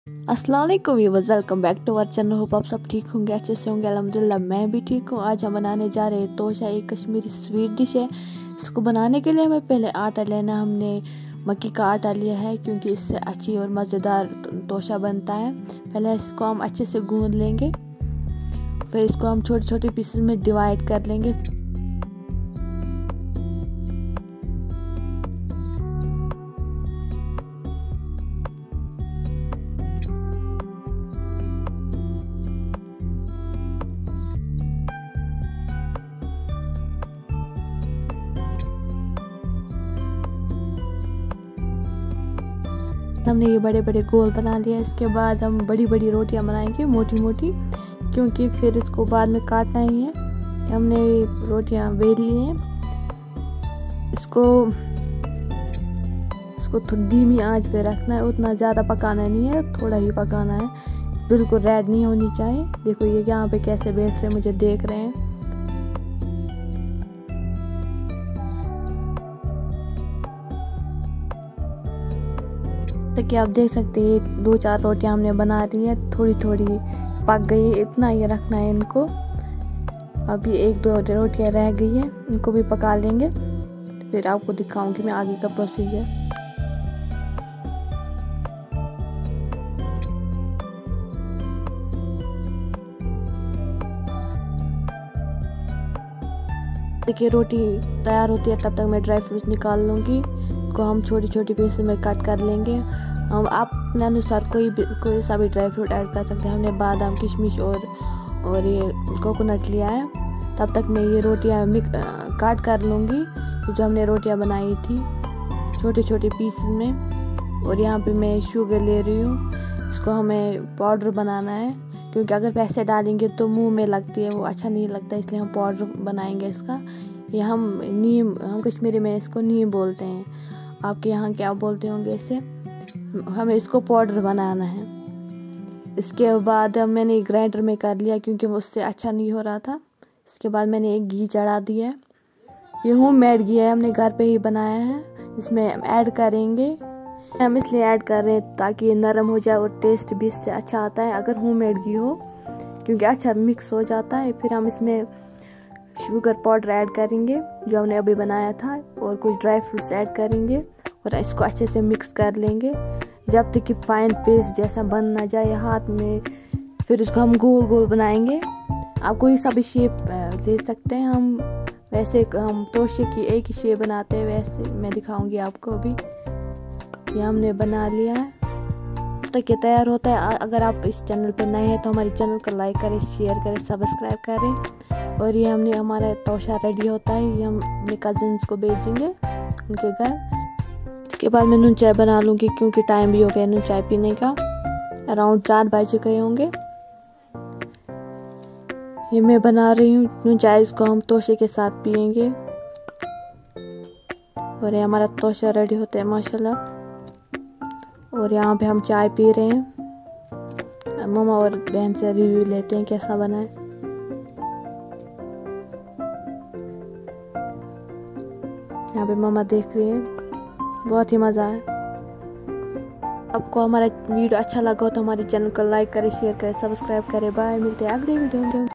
अस्सलाम वालेकुम viewers, welcome back to our channel. Hope आप सब ठीक होंगे, अच्छे से होंगे। अल्हम्दुलिल्लाह मैं भी ठीक हूँ। आज हम बनाने जा रहे हैं तोशा, एक कश्मीरी स्वीट डिश है। इसको बनाने के लिए हमें पहले आटा लेना। हमने मक्की का आटा लिया है क्योंकि इससे अच्छी और मज़ेदार तोशा बनता है। पहले इसको हम अच्छे से गूंद लेंगे, फिर इसको हम छोटे छोटे पीसेस में डिवाइड कर लेंगे। हमने ये बड़े बड़े गोल बना लिया। इसके बाद हम बड़ी बड़ी रोटियां बनाएंगे, मोटी मोटी, क्योंकि फिर इसको बाद में काटना ही है। हमने रोटियां बेल ली हैं। इसको धीमी आंच पे रखना है, उतना ज़्यादा पकाना नहीं है, थोड़ा ही पकाना है। बिल्कुल रेड नहीं होनी चाहिए। देखो ये यहाँ पे कैसे बैठ रहे हैं, मुझे देख रहे हैं। तो क्या आप देख सकते हैं, 2-4 रोटियां हमने बना ली है, थोड़ी थोड़ी पक गई है। इतना ही रखना है इनको। अभी 1-2 रोटियां रह गई है, इनको भी पका लेंगे, फिर आपको दिखाऊंगी मैं आगे का प्रोसीजर। देखिए रोटी तैयार होती है, तब तक मैं ड्राई फ्रूट्स निकाल लूँगी। को हम छोटी छोटी पीस में कट कर लेंगे। हम आप अपने अनुसार कोई सा भी ड्राई फ्रूट ऐड कर सकते हैं। हमने बादाम, किशमिश और ये कोकोनट लिया है। तब तक मैं ये रोटियां काट कर लूँगी, जो हमने रोटियां बनाई थी छोटे छोटे पीस में। और यहाँ पे मैं शुगर ले रही हूँ। इसको हमें पाउडर बनाना है, क्योंकि अगर वैसे डालेंगे तो मुंह में लगती है, वो अच्छा नहीं लगता, इसलिए हम पाउडर बनाएंगे इसका। ये हम कश्मीरी में इसको नीम बोलते हैं। आपके यहाँ क्या बोलते होंगे इसे। हमें इसको पाउडर बनाना है। इसके बाद मैंने ग्राइंडर में कर लिया, क्योंकि वो उससे अच्छा नहीं हो रहा था। इसके बाद मैंने एक घी चढ़ा दिया है। ये होममेड घी है, हमने घर पे ही बनाया है। इसमें ऐड करेंगे, हम इसलिए ऐड कर रहे हैं ताकि ये नरम हो जाए और टेस्ट भी इससे अच्छा आता है अगर होममेड घी हो, क्योंकि अच्छा मिक्स हो जाता है। फिर हम इसमें शुगर पाउडर ऐड करेंगे जो हमने अभी बनाया था, और कुछ ड्राई फ्रूट्स ऐड करेंगे और इसको अच्छे से मिक्स कर लेंगे जब तक कि फाइन पेस्ट जैसा बन ना जाए हाथ में। फिर इसको हम गोल गोल बनाएंगे। आप कोई सा भी शेप दे सकते हैं। हम तोशे की एक ही शेप बनाते हैं, वैसे मैं दिखाऊंगी आपको। अभी ये हमने बना लिया है, तक ये तैयार होता है। अगर आप इस चैनल पर नए हैं तो हमारे चैनल को लाइक करें, शेयर करें, सब्सक्राइब करें। और ये हमारा तोशा रेडी होता है। ये हम अपने कजिन्स को भेजेंगे उनके घर। इसके बाद मैं नून चाय बना लूँगी, क्योंकि टाइम भी हो गया नून चाय पीने का। अराउंड 4 बज गए होंगे। ये मैं बना रही हूँ नून चाय, इसको हम तोशे के साथ पियेंगे। और ये हमारा तोशा रेडी होता है माशाल्लाह। और यहाँ पे हम चाय पी रहे हैं। मम्मा और बहन से रिव्यू लेते हैं कैसा बना है। यहाँ पे मम्मा देख रही है, बहुत ही मज़ा है। आपको हमारा वीडियो अच्छा लगा हो तो हमारे चैनल को लाइक करें, शेयर करें, सब्सक्राइब करें। बाय, मिलते हैं अगले वीडियो में।